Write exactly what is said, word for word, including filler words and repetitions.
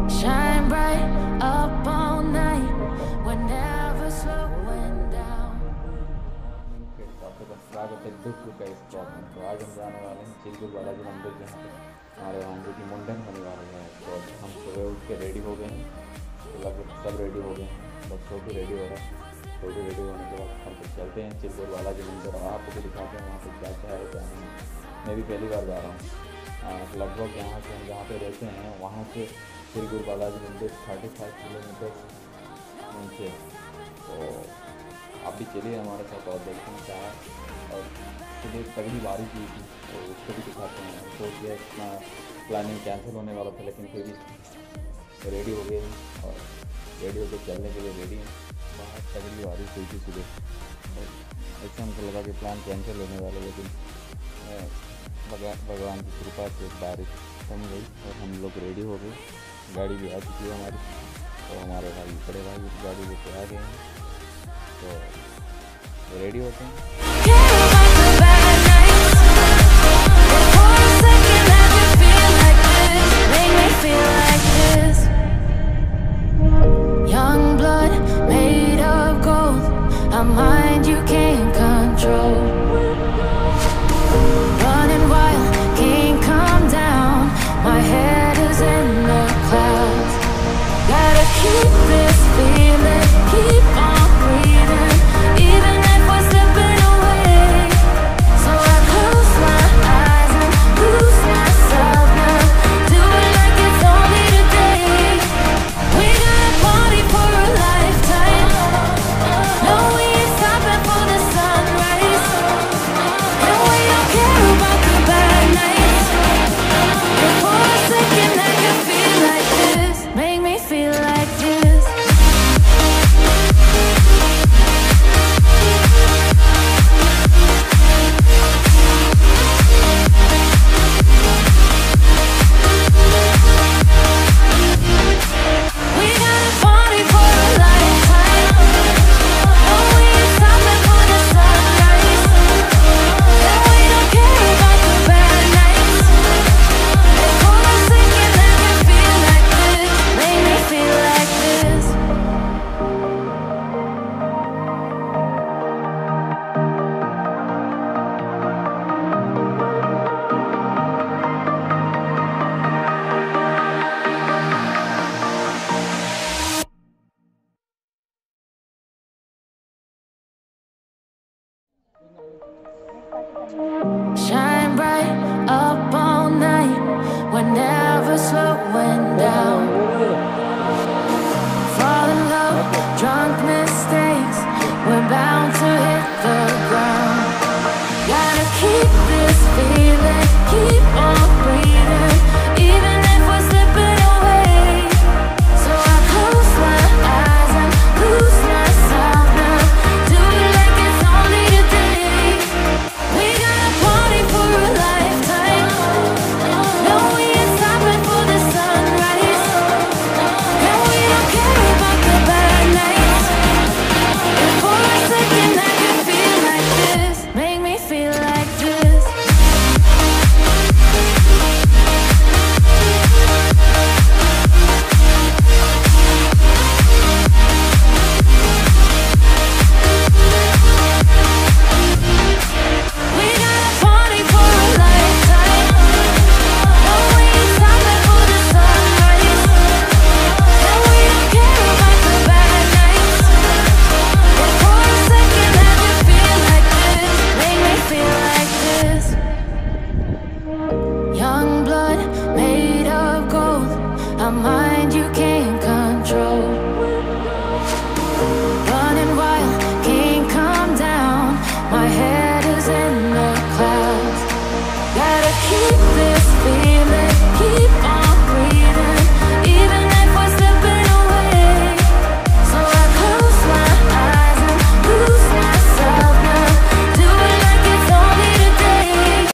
Shine bright up all night. We're never slowing down. आपका स्वागत है दुख का इस ब्लॉग में। तो आज हम जाने वाले हैं चिलगुर बालाजी मंदिर, जहाँ पे हमारे वहाँ जो कि मुंडन होने वाले हैं। तो हम सुबह उठ के रेडी हो गए हैं, तो लगभग सब रेडी हो गए हैं, बस सो भी रेडी हो रहा है। तो भी रेडी होने के बाद हम तो चलते हैं चिलगुर बालाजी मंदिर और आपको भी दिखाते हैं वहाँ पर क्या क्या है क्या नहीं। मैं भी पहली बार जा रहा हूँ। लगभग यहाँ से हम जहाँ पे रहते हैं वहाँ से चिलगुर बालाजी मंदिर थर्टी फाइव किलोमीटर नीचे। तो आप भी चलिए हमारे साथ और देखते हैं क्या है। और सुबह तगड़ी बारिश हुई थी तो उसको भी दिखाते हैं। तो ये इतना प्लानिंग कैंसिल होने वाला था, लेकिन फिर भी रेडी हो गए हैं और रेडी होकर चलने के लिए रेडी हैं। बहुत तगड़ी बारिश हुई थी सुबह, ऐसे हमको लगा कि प्लान कैंसिल होने वाला, लेकिन भगवान की कृपा से बारिश थम गई और हम लोग रेडी हो गए। गाड़ी भी आ चुकी है हमारी, तो हमारे भाई बड़े भाई उस गाड़ी लेके आ गए हैं। तो रेडी होते हैं। Shine bright up all night. We're never slowing down. Fall in love, drunk mistakes. We're bound to hit the ground. Gotta keep this feeling, keep on.